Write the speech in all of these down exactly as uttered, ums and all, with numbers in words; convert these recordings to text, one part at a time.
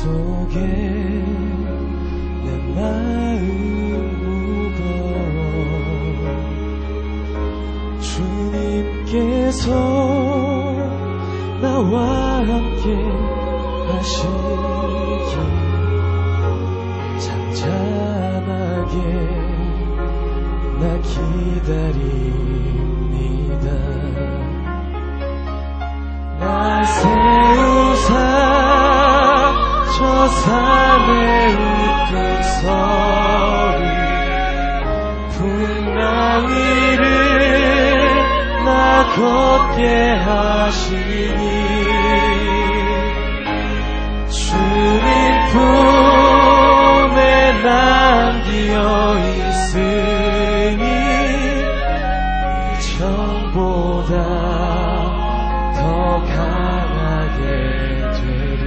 속에 내 마음 무거워 주님께서 나와 함께 하시기 잠잠하게 나 기다립니다. 날 세우사 저 산의 우뚝 서리 풍랑 위를 나 걷게 하시니 주님 품에 남기어 있으니 이전보다 더 강하게 되리.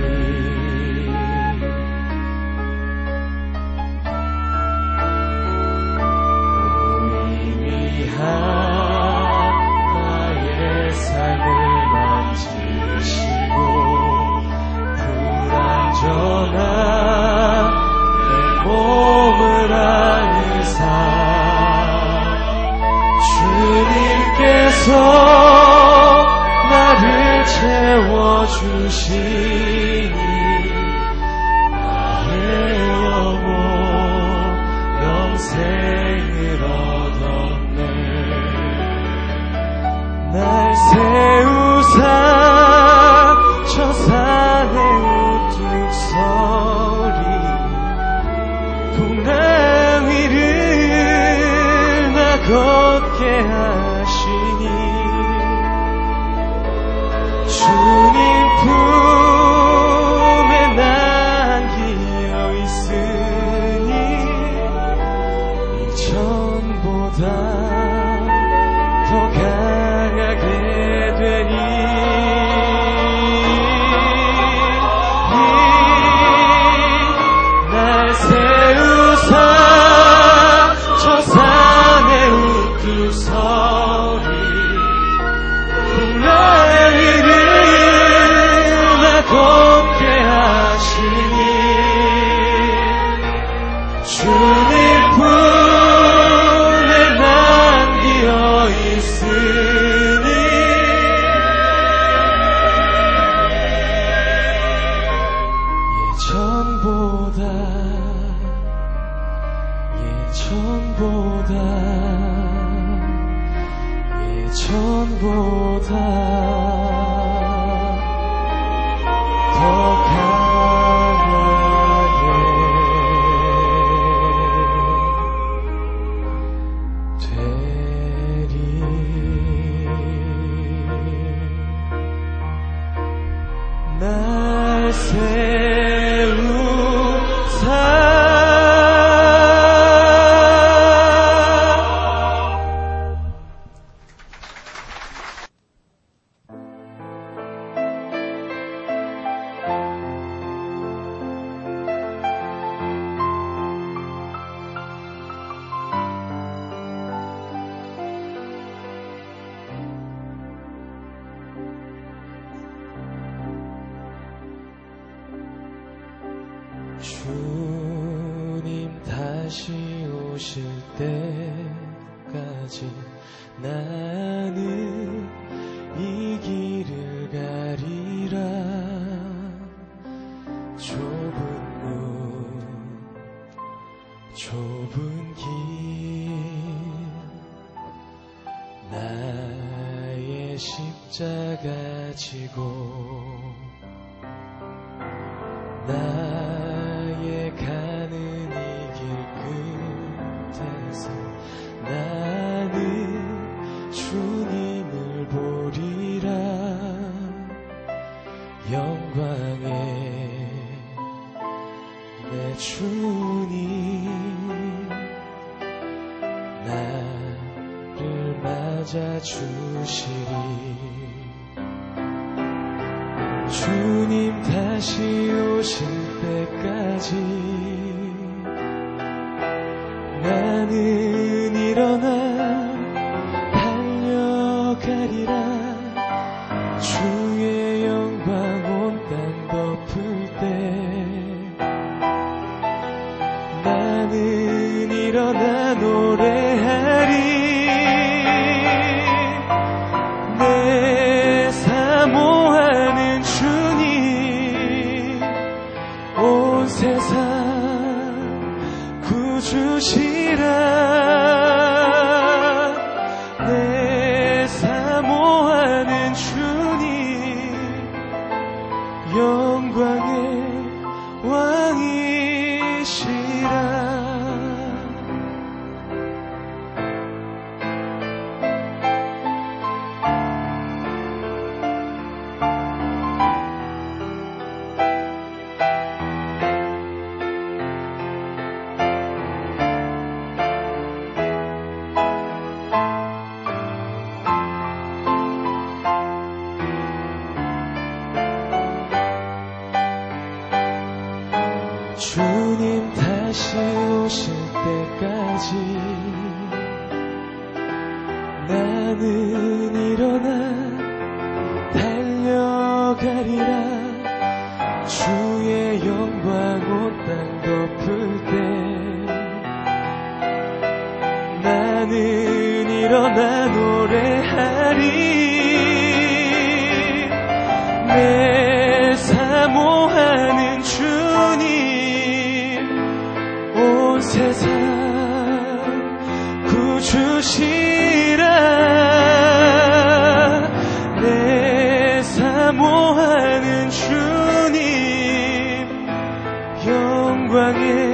우리 위한 나의 삶을 만지시고 불완전한 내 몸을 안으사 주님께서 나를 채워주시니 나의 영혼 영생을 얻었네. 날 세우사 저 산의 우뚝 서리 풍랑 위를 나 걷게 하시니 주님 품에 남기어 있으니 이전보다 더 강하게 되니 날 세우사 저 산의 우뚝 서리 풍랑 위를 나 걷게 하시니 주님 품에 남기어 있으니 예전보다 예전보다 예전보다 더 강하게 되리. 날 세우사 주님 다시 오실 때까지 나는 이 길을 가리라. 좁은 문 좁은 길 나의 십자가 지고 나의 가는 이 길 끝에서 나는 주님을 보리라. 영광의 내 주님 나를 맞아주시리. 주님 다시 오실 때까지 나는 일어나 달려가리라. 주의 영광 온 땅 덮을 때 영광의 왕이시라. 주님 다시 오실 때까지 나는 일어나 달려가리라. 주의 영광 온 땅 덮을 때 나는 일어나 노래하리. 내 사모하는 주님 온 세상 구주시라. 내 사모하는 주님 영광의